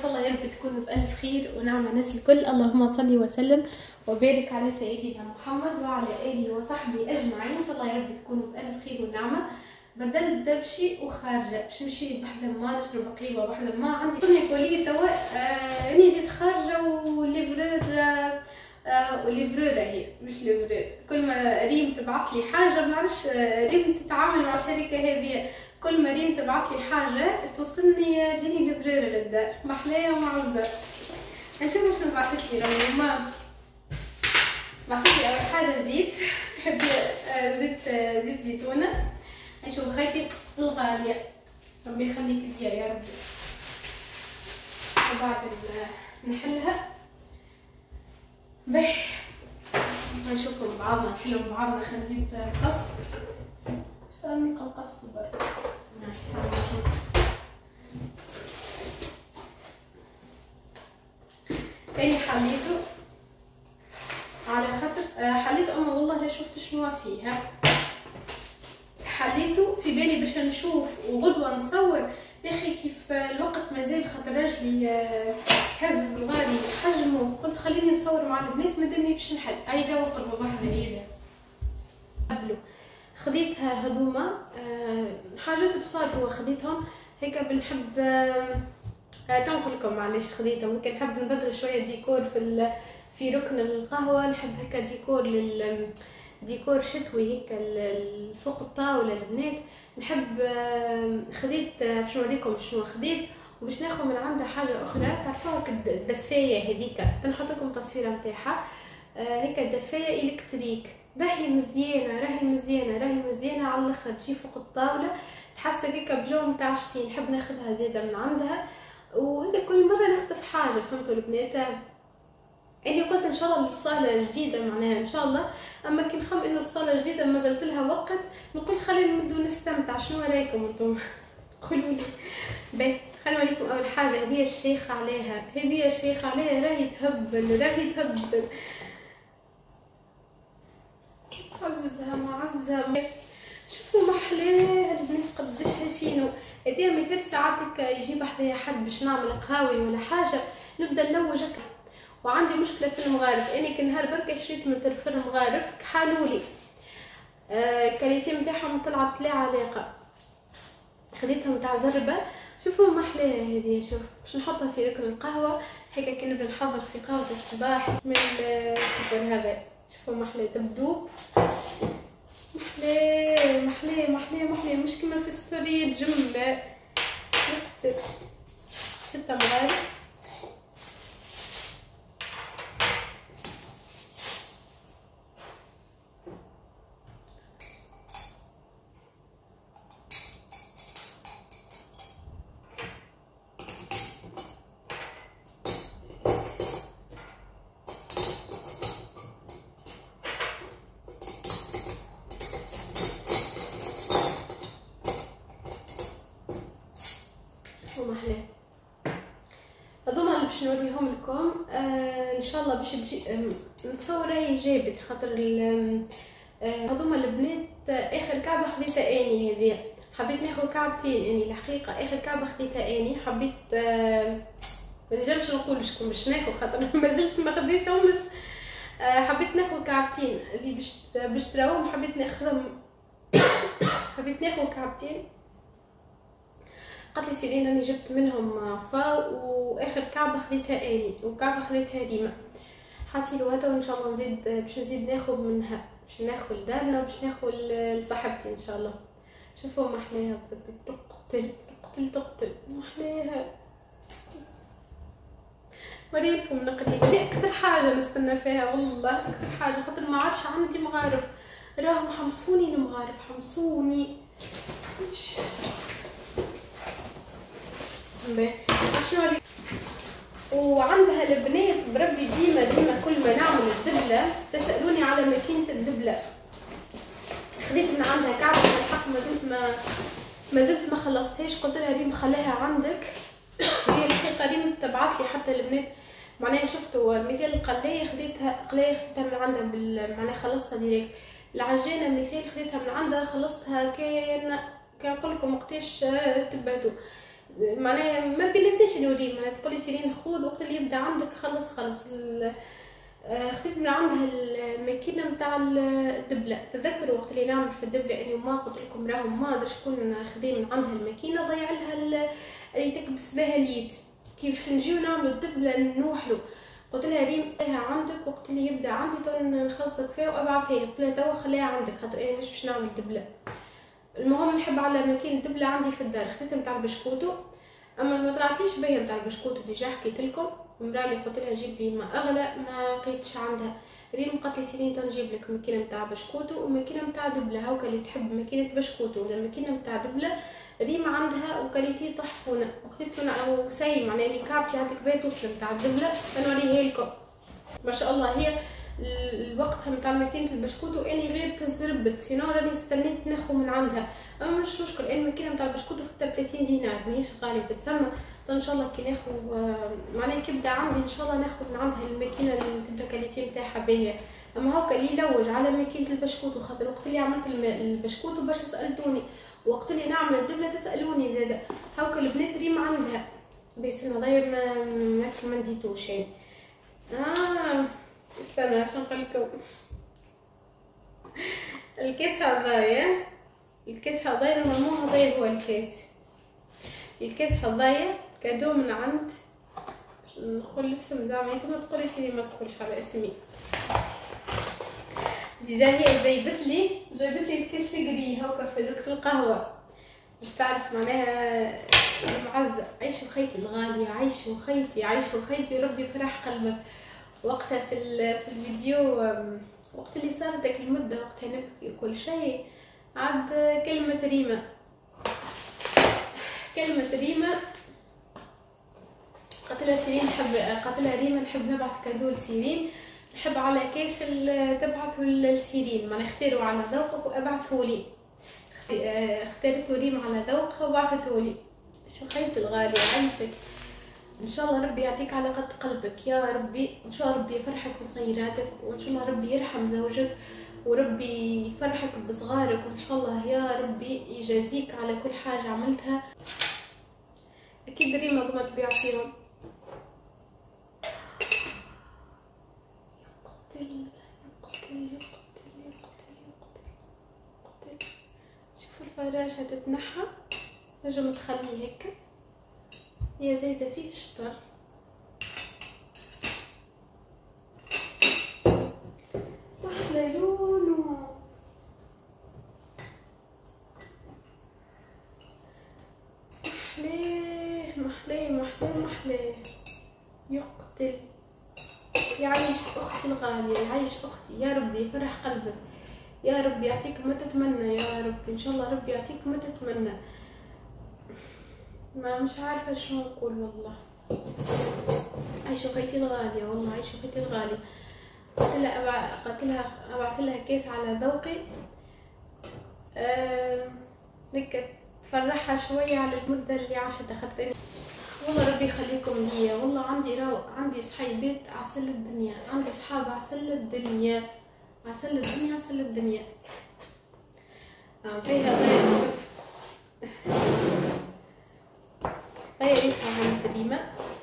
شاء الله يا رب تكونوا بألف خير ونعمة الناس الكل. اللهم صل وسلم وبارك على سيدنا محمد وعلى آله وصحبه أجمعين. إن شاء الله يا رب تكونوا بألف خير ونعمة. بدلت دبشي وخارجة باش نمشي بحذا ما نشرب قهوة بحذا ما عندي صني كولي توا. راني جيت خارجة وليفرور هي مش ليفرور. كل ما ريم تبعث لي حاجة ما نعرفش ريم تتعامل مع الشركة هذه، كل ما ريم تبعث لي حاجة توصلني جيني ليفرور للدار محلاها ومعزة. نشوف شنو بعثت لي راهي ما بعثت لي. أول حاجة زيت، تحب زيت زيتونة. نشوف خيتي الغالية ربي يخليك ليا يا ربي. وبعد نحلها باهي نشوفهم بعضنا نحلهم بعضنا. خلينا نجيب مقص. اش راني نقص برك تاني حليته على خاطر حليته اما والله لا شفت شنو فيها. حليته في بالي باش نشوف وغدوه نصور يا اخي كيف الوقت مازال، خاطر راجلي هز صغاري حجمه. قلت خليني نصور مع البنات مادامني باش نحل. اي جاوا قربوا واحده هي قبلوا خديتها هذوما حاجات بساط وخديتهم هيك بنحب تنقلكم معليش خديتهم. ممكن نحب نبدل شويه ديكور في ركن القهوه. نحب هكا ديكور ديكور شتوي هيك فوق الطاوله البنات. نحب خديت باش نوريكم شنو خديت وباش ناخذ من عندها حاجه اخرى تعرفوها الدفايه هذيك. تنحط لكم تصويره نتاعها هيك دفايه الكتريك. راهي مزيانه راهي مزيانه على الاخر. تجي فوق الطاوله تحس هيك بجو نتاع شتي. نحب ناخذها زياده من عندها وهيك كل مره نخطف حاجه. فهمتوا البنات؟ اني قلت ان شاء الله الصاله جديده معناها ان شاء الله. اما كي نخم انه الصاله جديده ما زلت لها وقت نقول خلينا نبدو نستمتع. شنو رايكم انتم؟ قولوا لي. باهي خلينا نوريكم اول حاجه. هذه الشيخه عليها راهي تهبل عززها معزه. شوفوا محلاها البنات قداش فينو. هذه مثال ساعاتك يجيب حدايا حد باش نعمل قهاوي ولا حاجه نبدا نلوج. وعندي مشكله في المغارف. اني كنهار بركه شريت من ترفر مغارف كحالولي الكاليتي نتاعهم طلعت لا علاقه. خديتهم تاع زربه. شوفوا محلاها هذه. شوف باش نحطها في ذاك القهوه هيك كي نبدا نحضر في قهوه الصباح من السكر هذا. شوفوا محلاه تبدو محلاه مش كما في ستوري جمله. نكتب 6 مغارف. ومحلاه هذوما اللي باش نوريهم لكم ان شاء الله. باش تجي نتصور هي جابت خاطر هذوما البنات. اخر كعبه خديتها اني هذه. حبيت ناخذ كعبتين اني الحقيقه. اخر كعبه خديتها اني حبيت ما نجمش نقول شكون باش ناخذ خاطر مازلت ما خديتهمش. حبيت ناخذ كعبتين اللي باش تراوهم. حبيت ناخذهم حبيت ناخذ كعبتين. قالت لي سيدي راني جبت منهم فا واخر كعبه خديتها اني وكعبه خديتها ريما. حاسيلو هذا وان شاء الله نزيد باش نزيد ناخذ منها باش ناخذ لدارنا وباش ناخذ لصاحبتي ان شاء الله. شوفوا محلاها تقتل محلاها. وريلكم نقدي اكثر حاجه نستنى فيها والله اكثر حاجه خاطر ما عادش عندي مغارف. راهم حمسوني المغارف حمسوني. شنو وعندها البنات بربي ديما كل ما نعمل الدبله تسالوني على ماكينه الدبله. خديت من عندها كعبه الحق ما زلت ما خلصتهاش. قلت لها ريم خليها عندك. هي الحقيقه ريم تبعث لي حتى البنات معناها. شفتوا مثال القلايه خديتها من عندها معناها خلصتها ديريكت. العجانه مثال خديتها من عندها خلصتها. كان نقول لكم وقتاش تبعتوا معناها ما بيناتناش الوريم، معناها تقولي سيرين خذ وقت اللي يبدا عندك خلص خذيت من عندها الماكينه نتاع الدبله. تذكروا وقت اللي نعمل في الدبله اني ما قلت لكم راهم ما ادري شكون خذي من عندها الماكينه ضيع لها اللي تكبس بها اليد. كيف نجيو نعملوا الدبله نوحلو، قلت لها ريم خليها عندك وقت اللي يبدا عندي تو نخلصك فيها وابعثها لك. قلت لها توا خليها عندك خاطر انا مش باش نعمل دبله. المهم نحب على ماكينه دبله عندي في الدار، خذيتها نتاع البشكوتو، اما ما طلعتليش بيا نتاع البشكوتو ديجا حكيت لكم. مرالي قلت لها جيب لي ما اغلى، ما لقيتش عندها. ريم قالت لي سيرين تنجيب لك ماكينه نتاع بشكوتو وماكينه نتاع دبله، هاكا اللي تحب ماكينه بشكوتو ولا ماكينه نتاع دبله ريم عندها وكاليتي تحفونه. وخذيت انا او ساي معناها اللي كعبتي عندك بيت وصل نتاع الدبله نوريها لكم. ما شاء الله هي الوقتها نتاع ماكينه البشكوتو اني غير تزربت، سينو راني استنيت ناخذ من عندها. اما مش مشكل، انا الماكينه نتاع البشكوتو خدتها ب 30 دينار ماهيش غاليه تتسمى. ان شاء الله كي ناخذ معناها كي يبدا عندي ان شاء الله ناخذ من عندها الماكينه اللي تبدا كاليتي نتاعها باهيه. اما هاكا اللي يلوج على ماكينه البشكوتو، خاطر وقت اللي عملت البشكوتو باش سالتوني، وقت اللي نعمل الدبله تسالوني زاده. هاكا البنات ريم عندها بس نضيع ما نديتوش يعني. استنى عشان نقولكم الكيس هذايا، الكيس هذايا مو هذايا هو الكيس هذايا كادو من عند نقول الاسم زعما انت ما تقولي سيدي ما تقولش على اسمي. ديجا هي جايبت لي الكيس الكري هاكا في ركن القهوه باش تعرف معناها المعزه. عيش وخيتي الغاليه، عيش وخيتي وربي يفرح قلبك. وقتها في الفيديو وقت اللي صارت داك المده وقتها نبكي وكل شيء، عاد كلمه ريما قالت لها سيرين قالت لها ريما نحب نبعث كادو لسيرين، نحب على كيس تبعثوا لسيرين معناها اختاروا على ذوقك وابعثوا لي. اختارته ريما على ذوقها وبعثته لي. شو خيتي الغاليه عايشك، ان شاء الله ربي يعطيك على قد قلبك يا ربي. ان شاء الله ربي يفرحك بصغيراتك، وان شاء الله ربي يرحم زوجك، وربي يفرحك بصغارك، وان شاء الله يا ربي يجازيك على كل حاجه عملتها. اكيد ريما ضمت بيعطيهم. يقتل شوفوا الفراشه تتنحى، نجم تخليه هكا هي زايده فيه الشطر. محلى لونه، محلاه يقتل. يعيش اختي الغاليه، يعيش اختي، يا ربي يفرح قلبك، يا ربي يعطيك ما تتمنى، يا ربي ان شاء الله ربي يعطيك ما تتمنى. ما مش عارفه شو نقول والله. عيشوا خيتي الغاليه، والله عيشوا خيتي الغاليه. قلت لها ابعث لها كيس على ذوقي هكا تفرحها شويه على المده اللي عاشتها. خاطر والله ربي يخليكم ليا، والله عندي صحيبات عسل الدنيا، عندي صحاب عسل الدنيا، عسل الدنيا، عسل الدنيا. هذا شوف هاي ريحة من كريمة.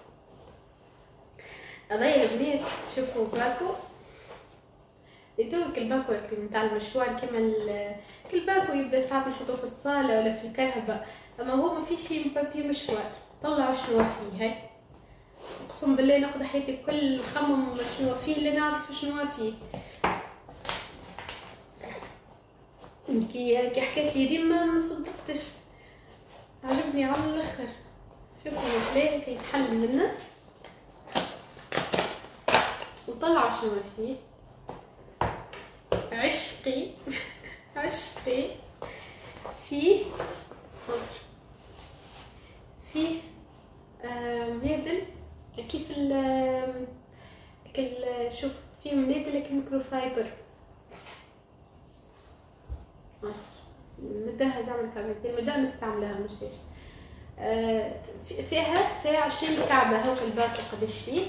هذايا البنات شوفوا باكو يتوك الباكو نتاع المشروع كيما كل باكو يبدا ساعات نحطوه في الصالة ولا في الكرهبة، اما هو ما فيش شي بابي مشوار. طلعوا شنو فيه هاي، اقسم بالله نقضي حياتي كل نخمم شنو فيه اللي نعرف شنو فيه. كي حكيت لي ريم ما صدقتش، عجبني على الاخر. شوفوا محلاه كي يتحل منه وطلعوا شنو فيه. عشقي عشقي فيه مصر، فيه منادل كيف شوف فيه منادل الميكروفايبر مصر مداها زعما كامل مداها نستعملها مش فيها 20 كعبة. هو الباكو قداش فيه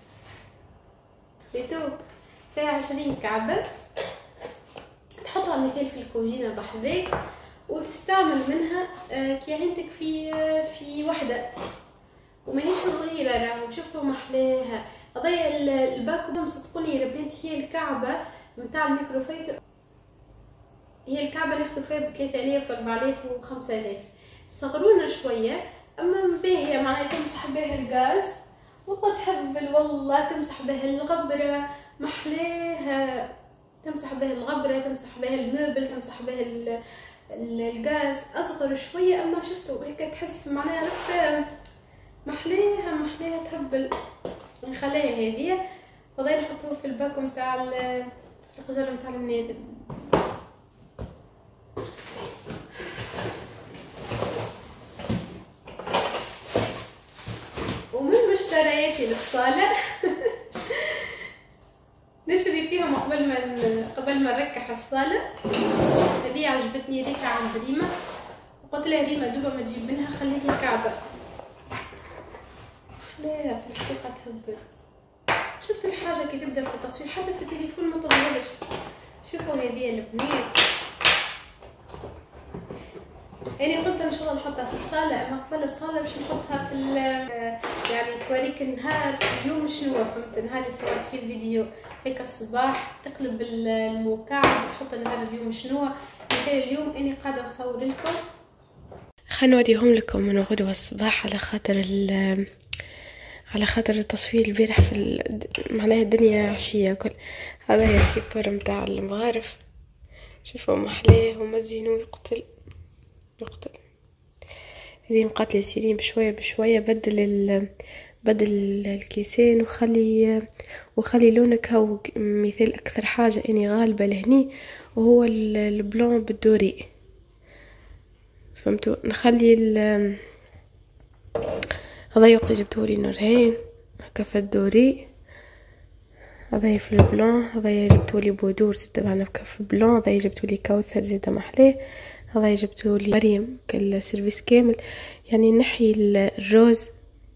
سبيتو فيها 20 كعبة. تحطها مثال في الكوجينة بحذاك وتستعمل منها كي عندك في وحده، وماهيش صغيره راهو. شوفوا محلاها قضيه الباكو. صدقوني يا بنات هي الكعبه نتاع الميكروفيبر، هي الكعبه اللي ياخذوا فيها ب 3000 و 4000 و 5000. صغرونا شويه اما باهيه، معناها تمسح بها الغاز وتحبل والله، تمسح بها الغبره محلاها، تمسح بها الغبره، تمسح بها الموبل، تمسح بها الغاز. اصغر شويه اما شفتوا هيك تحس معناها محلاها تهبل. نخليها هذه وضي نحطوه في الباكو نتاع في القجر نتاع النادم. ومن مشترياتي للصالة نشري فيهم قبل ما نركح الصالة. هذه عجبتني ريكا عند ريما، وقلت لها ريما دوبا ما تجيب منها خليها كعبة. احلاها في الحقيقة تهبل. شفت الحاجة كي تبدا في التصوير حتى في التليفون ما تظهرش. شوفوا هذه البنات، يعني قلت ان شاء الله نحطها في الصالة، اما قبل الصالة باش نحطها في يعني توريك النهار اليوم شنو. فهمت النهار اللي صورت فيه الفيديو هيك الصباح تقلب الموقع تحط النهار اليوم شنو. مثال اليوم اني قاعدة نصور لكم، خلينا نوريهم لكم من غدوة الصباح على خاطر التصوير البارح معناها الدنيا عشية كل. هذا هي السيبور متاع المغارف، شوفوا محلاه ومزينو يقتل. هذه مقاتله سيرين بشويه بدل الكيسين وخلي لونك هو. مثال اكثر حاجه اني غالبه لهني وهو البلون بالدوري، فهمتوا. نخلي هذا يوقي جبتولي نورهين هكا في الدوري، هذا في البلون، هذا جبتولي بودور زيد معنا في البلون، هذا جبتولي كوثر زيد محلاه، هذا جبتولي مريم كالسيرفيس كامل. يعني نحي الروز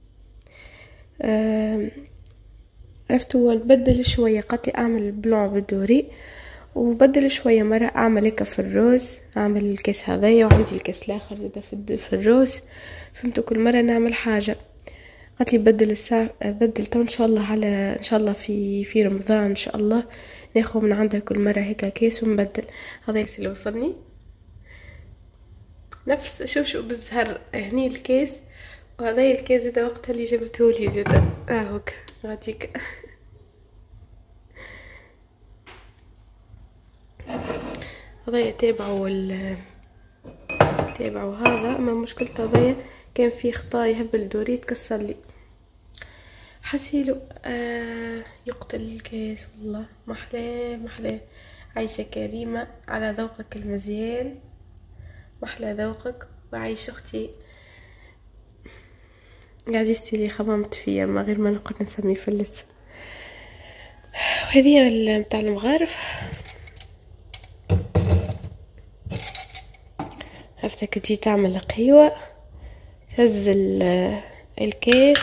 عرفتوا نبدل شويه. قلت لي اعمل بلون بالدوري وبدل شويه، مره اعمل هكا في الروز، اعمل الكاس هذايا وعندي الكاس الاخر زيد في الروز، فهمتوا. كل مره نعمل حاجه. قالت لي بدل الساعه بدل تو ان شاء الله، ان شاء الله في رمضان ان شاء الله ناخذ من عندها كل مره هيك كيس ونبدل. هذا اللي وصلني نفس شوف بالزهر هني الكيس، وهذا الكيس زاد وقتها اللي جبتهولي زاد هوك غاديك. هذا تابعوا هذا، اما مشكلته هذا كان فيه خطا يهبل دوري تكسر لي حسيلو. يقتل الكيس والله. محلاه عايشه كريمه على ذوقك المزيان، محلى ذوقك وعيش اختي عزيزتي اللي خممت فيا ما غير ما نقعد نسمي فلس. وهذه متاع المغارف عرفتك تجي تعمل قهوة تهز الكيس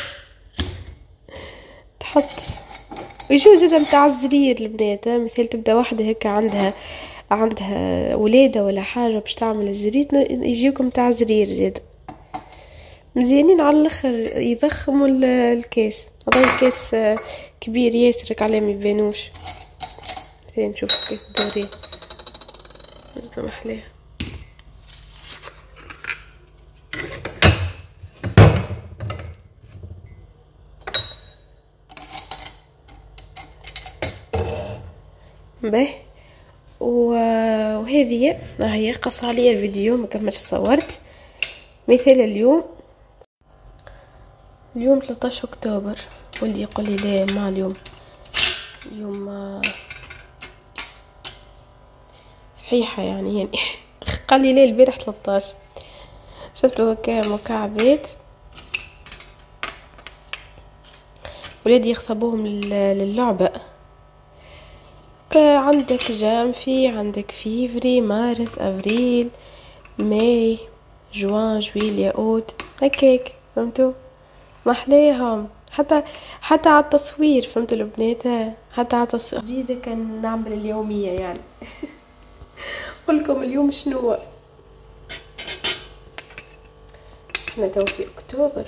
تحط ويجوز زيادة متاع الزرير البنات. مثال تبدا واحدة هيك عندها ولادة ولا حاجة باش تعمل الزرير يجيكم متاع زرير زيادة مزيانين على الاخر يضخموا الكيس. هذا الكيس كبير ياسرك عليه ما يبانوش. ثاني نشوف الكيس الدوري جدا محلاه. باهي وهذه هي قص عليا الفيديو ما كملش صورت. مثال اليوم 13 اكتوبر، ولدي يقول لي لا ما اليوم صحيحه يعني قال لي ليه البارح 13. شفتوا هكا مكعبات ولادي يخصبوهم للعبه. عندك جانفي، عندك فيفري، مارس، افريل، ماي، جوان، جويليا، اوت هكاك، فهمتوا محليهم. حتى على التصوير فهمتوا البنات، حتى على التصوير جديدة كان نعمل اليومية يعني. قلكم اليوم شنو احنا تو في اكتوبر.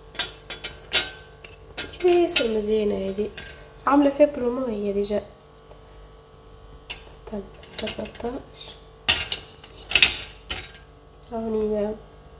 ياسر مزيانة هذه، عاملة فيها برومو هي ديجا. استنى 13 هوني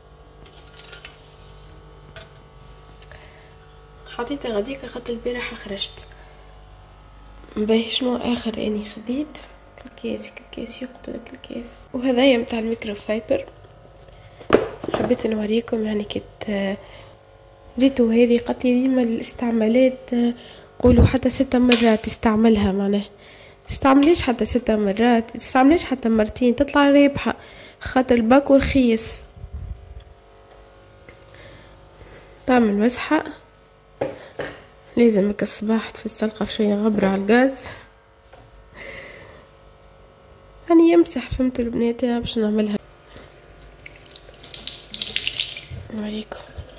حطيتها غديك خاطر البارحة خرجت. باهي شنو اخر اني خذيت الكاس يقتلك الكاس، وهذايا متاع الميكروفايبر. حبيت نوريكم يعني كت ريتو هذه قتلي ديما الاستعمالات قولوا حتى 6 مرات تستعملها، معناه تستعمليش حتى 6 مرات، تستعمليش حتى مرتين تطلع رابحة، خاطر الباكو رخيص. تعمل مسحة لازم الصباح تفصلقة في شوية غبرة على الغاز، يعني يمسح فهمتوا البنات باش نعملها. نوريكم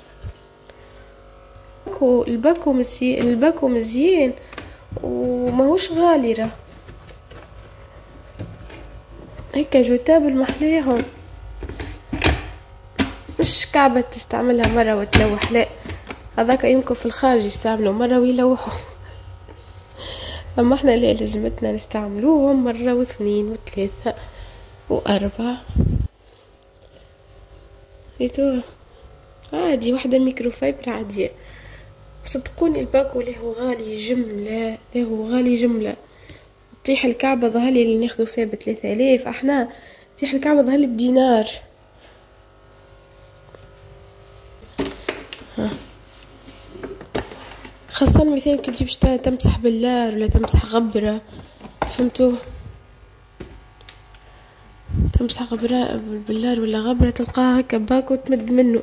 الباكو مزيان وماهوش غالي، راه هيك جوتابل محلاهم، مش كعبة تستعملها مرة وتلوح، لا هذاك يمكن في الخارج يستعملوا مرة ويلوحوا اما احنا لا لازمتنا نستعملوهم مرة واثنين وثلاثة واربعة. ريتوها عادي، واحدة ميكروفايبر عادية. صدقوني الباكو له غالي جملة. تطيح الكعبة ظهرلي اللي ناخدو فيها ب3000، احنا تطيح الكعبة ظهرلي بدينار. خاصة مثلا كي تجيب تمسح بلار ولا تمسح غبرة، فهمتوا، تمسح غبرة باللار ولا غبرة تلقاها هكا باكو تمد منه.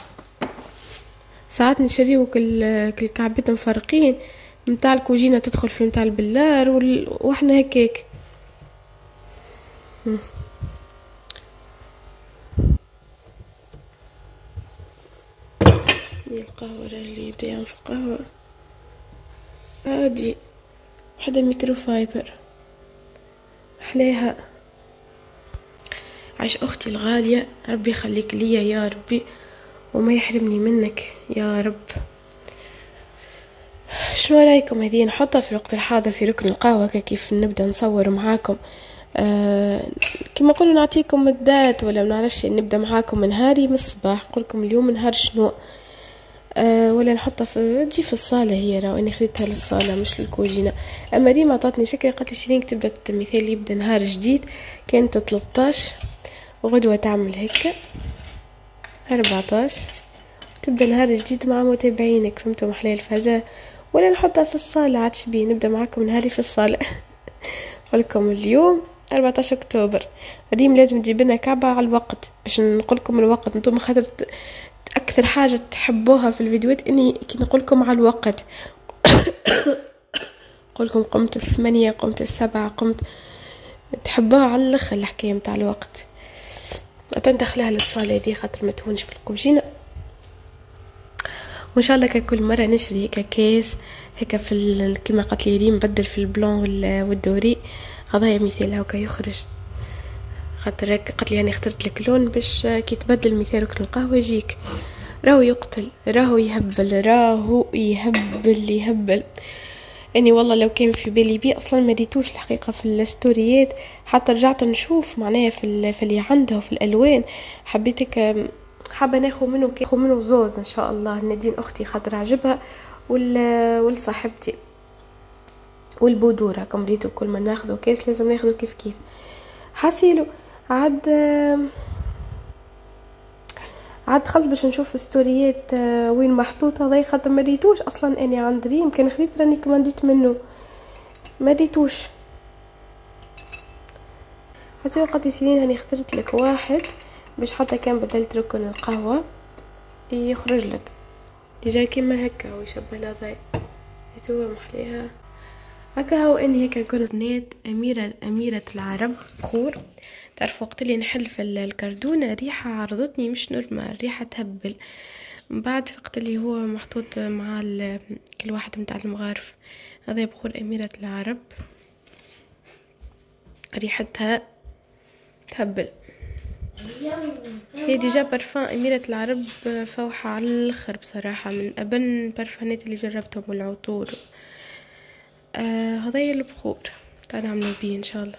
ساعات نشريو كل كعبتين مفرقين، متاع الكوجينة تدخل في متاع البلار واحنا هكاك. القهوة رجلي يبدا يعمل في القهوة عادي، وحدة ميكروفايبر محلاها. عايش اختي الغالية، ربي يخليك ليا يا ربي وما يحرمني منك يا رب. شنو رايكم هذه نحطها في الوقت الحاضر في ركن القهوة كيف نبدا نصور معاكم؟ كما قلنا نعطيكم الدات ولا منعرفش نبدا معاكم نهاري من الصباح، نقولكم اليوم نهار شنو، ولا نحطها تجي في الصالة. هي راه اني خديتها للصالة مش للكوجينة. اما ريما عطاتني فكرة، قالت لي سيرين تبدا مثال يبدا نهار جديد، كانت 13 وغدوة تعمل هيك 14 تبدا نهار جديد مع متابعينك، فهمتوا محلى الفازة. ولا نحطها في الصالة عاد شبيه نبدا معاكم نهاري في الصالة. نقولكم اليوم 14 اكتوبر، ريم لازم تجيب لنا كعبة على الوقت باش نقولكم الوقت. انتم خاطر اكثر حاجة تحبوها في الفيديوهات اني كي نقولكم على الوقت. نقولكم قمت 8 قمت 7 قمت، تحبوها على الاخر الحكاية متاع الوقت. تندخلها للصالة هذه خاطر ما تهونش في الكوجينة. وان شاء الله كل مره نشري هيك كاس هيك في كما قالت لي ريم بدل في البلون والدوري، هذا مثال هكا يخرج. خاطر قالت لي يعني اخترت لك لون باش كي تبدل مثال ركن القهوه يجيك. راهو يقتل، راهو يهبل. اني والله لو كان في بالي بي اصلا ما ديتوش الحقيقه في الستوريات، حتى رجعت نشوف معناها في اللي عنده في الالوان. حبيتك حابه ناخذ منه زوز ان شاء الله، نادين اختي خاطر عجبها والصاحبتي والبودوره كم ريتو كل ما ناخذوا كاس لازم ناخذوا كيف حاسيلو. عاد خلص باش نشوف ستوريات وين محطوط هذا، خاطر ما ريتوش اصلا. اني عند ريم كان خديت راني كمانديت منه ما ريتوش. حسيت قلت سنين هاني اخترت لك واحد باش حتى كان بدلت ركن القهوة يخرج لك ديجا كيما هكا ويشبه لهذا يتوه محليها هكا. هو اني هكا كنت نيت اميرة العرب بخور. تعرفوا وقت اللي نحل في الكردونة ريحة عرضتني مش نورمال، ريحة تهبل. من بعد وقت اللي هو محطوط مع كل واحد متاع المغارف. هذا بخور اميرة العرب ريحتها تهبل. هي ديجا برفان أميرة العرب فوحة على الآخر بصراحة، من أبن البرفانات اللي جربتهم والعطور. هذي البخور تعالى نعملوا بيه إن شاء الله.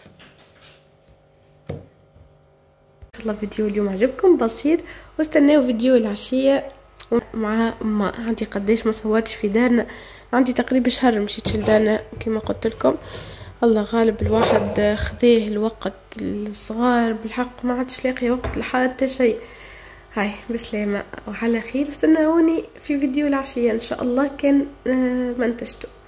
إن شاء الله فيديو اليوم عجبكم بسيط، واستناو فيديو العشية مع ما عندي قديش ما صورتش في دارنا، عندي تقريبا شهر مشيتش لدارنا كما قلت لكم. الله غالب الواحد خذيه الوقت الصغار بالحق، ما عادش لاقي وقت لحتى شيء. هاي بسلامة وعلى خير، استناوني في فيديو العشية ان شاء الله كان ما انتجته.